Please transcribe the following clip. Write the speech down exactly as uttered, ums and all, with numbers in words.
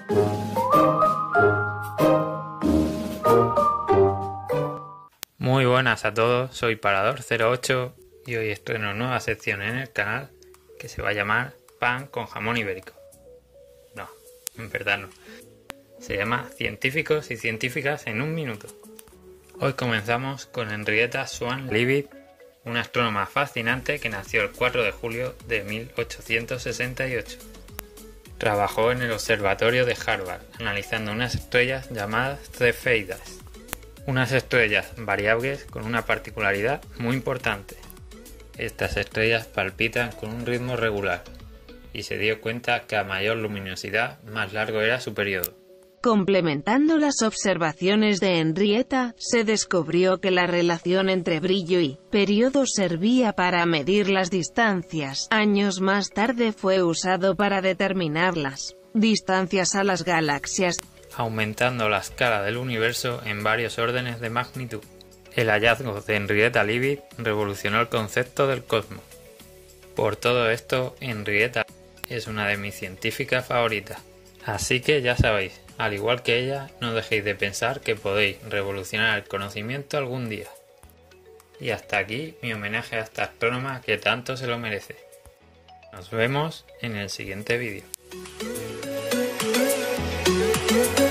Muy buenas a todos, soy Parador cero ocho y hoy estreno nueva sección en el canal que se va a llamar Pan con jamón ibérico. No, en verdad no. Se llama Científicos y Científicas en un minuto. Hoy comenzamos con Henrietta Swan Leavitt, una astrónoma fascinante que nació el cuatro de julio de mil ochocientos sesenta y ocho. Trabajó en el observatorio de Harvard, analizando unas estrellas llamadas Cefeidas, unas estrellas variables con una particularidad muy importante. Estas estrellas palpitan con un ritmo regular, y se dio cuenta que a mayor luminosidad, más largo era su periodo. Complementando las observaciones de Henrietta, se descubrió que la relación entre brillo y periodo servía para medir las distancias. Años más tarde fue usado para determinar las distancias a las galaxias, aumentando la escala del universo en varios órdenes de magnitud. El hallazgo de Henrietta Leavitt revolucionó el concepto del cosmos. Por todo esto, Henrietta es una de mis científicas favoritas. Así que ya sabéis, al igual que ella, no dejéis de pensar que podéis revolucionar el conocimiento algún día. Y hasta aquí mi homenaje a esta astrónoma que tanto se lo merece. Nos vemos en el siguiente vídeo.